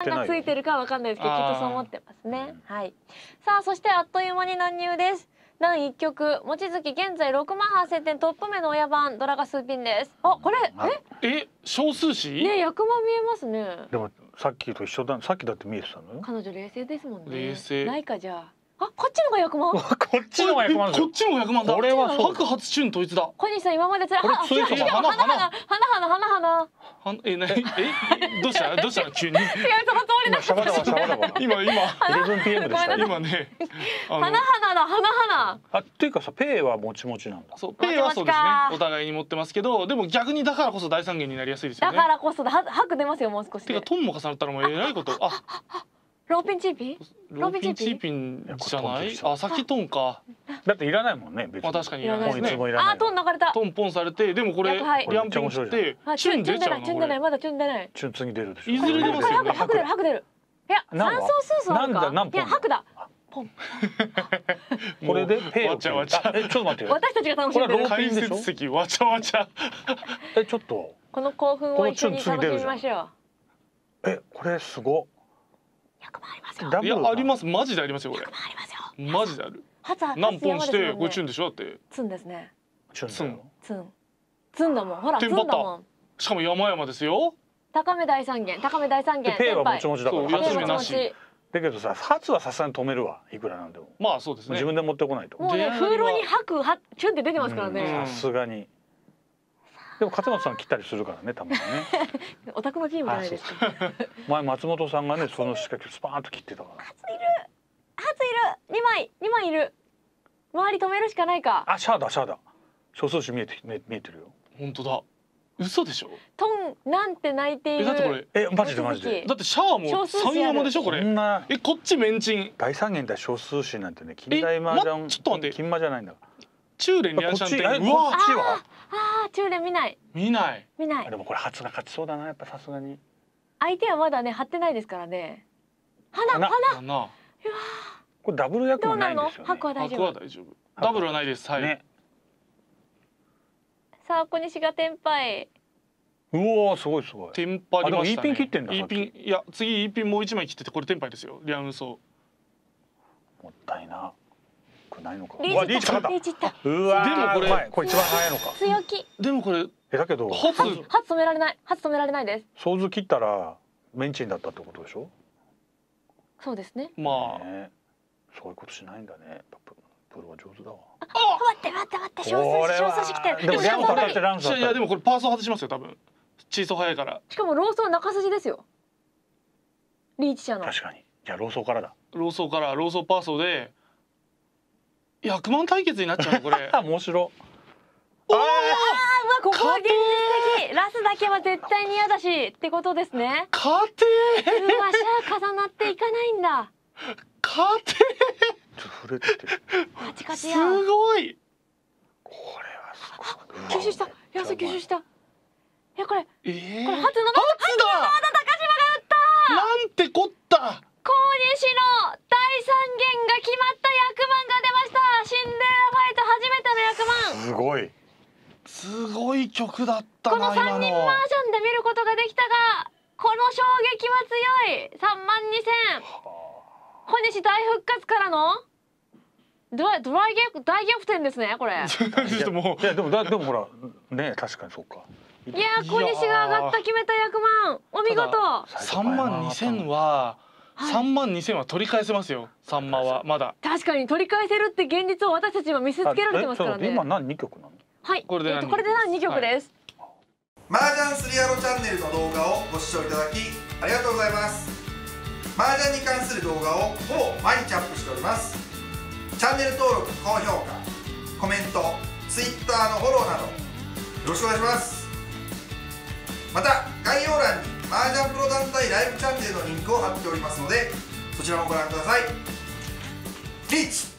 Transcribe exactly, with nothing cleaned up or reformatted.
がついてるかわかんないですけど、きっとそう思ってますね。はい。さあそしてあっという間に乱入です。だいいっきょく、望月現在ろくまんはっせんてんトップ目の親番ドラが数ピンです。あ、これええ少数詞ね、役満見えますね。 でもさっきと一緒だ。さっきだって見えてたのよ。 彼女冷静ですもんね。 冷静ないかじゃあ。あ、こっちのが役満。 こっちのが役満ですよ。 こっちも役満だ。 これはそう白髪チュン統一だ。 小西さん今までつら、 これあ、 ついてる違う違う、花花花花花花。 はんえなええどうしたどうした急に。 違う、その通りだ。 シャバダバシャバダバ。 今今イレブンピーエム でしたよ。 今ね。 花花だ花花。 あ、っていうかさ、ペイはもちもちなんだ。 そうペイはそうですね。お互いに持ってますけど、でも逆にだからこそ大三元になりやすいですよね。 だからこそだ、は白出ますよもう少し。 てかトンも重なったらもうえらいこと。あ。 ローピンチーピン？ ローピンチーピンじゃない？あ、先トンか。 だっていらないもんね、別に。 まあ確かにいらないですね。 あ、トン流れた。 トンポンされて、でもこれリャンピン切ってチュン出ちゃうの。 チュン出ない、まだチュン出ない。 チュン次出るでしょ。 いずれ出ますよね。 白出る白出る。いや、三層数数あるか。いや、白だ。ポン。 これでペイわちゃわちゃ。 え、ちょっと待って。 私たちが楽しんでる。 解説席わちゃわちゃ。 え、ちょっと。 この興奮を一緒に楽しみましょう。え、これすご。 百万ありますよ。 いやあります、マジでありますよこれ。 百万ありますよ。 マジである。 何本してこれチュンでしょだって。 ツンですね。 ツン。 ツン。ツンだもん。ほらツンだもん。 しかも山々ですよ。 高め大三元、高め大三元。 ペイはもちもちだから。 休みなし。 だけどさ、初はさすがに止めるわ。いくらなんでも。 まあそうですね。 自分で持ってこないと。 もうね、風呂に吐くはチュンって出てますからね。 さすがに。でも勝本さん切ったりするからね、たまにね。 お宅のチームじゃないですか。 前松本さんがね、その仕掛けスパーンと切ってたから。 初いる。初いる。二枚、二枚いる。周り止めるしかないか。 あ、シャーだ、シャーだ。少数種見えて、見えてるよ。 本当だ。嘘でしょ。 トンなんて泣いている。 え、だってこれ。 え、マジでマジで。 だってシャアも三山でしょこれ。え、こっちメンチン。 大三元対少数種なんてね、近代麻雀。 ちょっと待って。 金麻じゃないんだ。 中連リアンシャンテン。 うわ、こっちは。 ああ、中連見ない。 見ない。 見ない。 でもこれ初が勝ちそうだな、やっぱさすがに。 相手はまだね、張ってないですからね。花、花。花。 これダブル役もないんですよね。 白は大丈夫。 白は大丈夫。ダブルはないです。はい。 さあ、小西がテンパイ。 うお、すごいすごい。 テンパりましたね。 いいピン切ってんだ。 いいピン、いや、次いいピンもう一枚切ってて、これテンパイですよ。リアンウソ。 もったいな。ないのか。 リーチかかった。 うわ、 でもこれ、 これ一番早いのか。 強気。 でもこれ、 え、だけど。 初、初止められない。初止められないです。 ソーズ切ったら、メンチンだったってことでしょ。 そうですね。 まあ。 そういうことしないんだね。プロは上手だわ。 あ、待って待って待って、少数少数してきてる。 でもランス当たってランス当たって。 いやでもこれパーソー外しますよ多分。チーソー早いから。 しかもローソー中筋ですよ。リーチ者の。 確かに。じゃあローソーからだ。 ローソーからローソーパーソーで。百万対決になっちゃうのこれ。 面白。 ああ、うわ、ここは現実的。ラスだけは絶対に嫌だしってことですね。 家庭。 うわ、シャア重なっていかないんだ。 家庭。 ちょっと震えてきてる。 カチカチや。 すごい。 これはすごい。 吸収した。いや、そう吸収した。いや、これ。 ええ。 これ初の。初だ。 まだ高島が打った。 なんてこった。 小西の大三元が決まった役満が出ました。シンデレラファイト初めての役満。 すごい。 すごい曲だったな。 この三人マージャンで見ることができたが、この衝撃は強い。三万二千。小西大復活からのドライドライ逆大逆転ですねこれ。 ちょっともういやでもだでもほらね、確かにそうか。 いや小西が上がった決めた役満お見事。 三万二千は三万二千は取り返せますよ。サンマはまだ。 確かに取り返せるって現実を私たちは見せつけられてますからね。 今何二曲なの？ はい。これでこれで何二曲です。 マージャンスリアロチャンネルの動画をご視聴いただきありがとうございます。マージャンに関する動画をほぼ毎日アップしております。チャンネル登録、高評価、コメント、Twitter のフォローなどよろしくお願いします。また概要欄にマージャンプロ団体ライブチャンネルのリンクを貼っておりますのでそちらもご覧ください。リーチ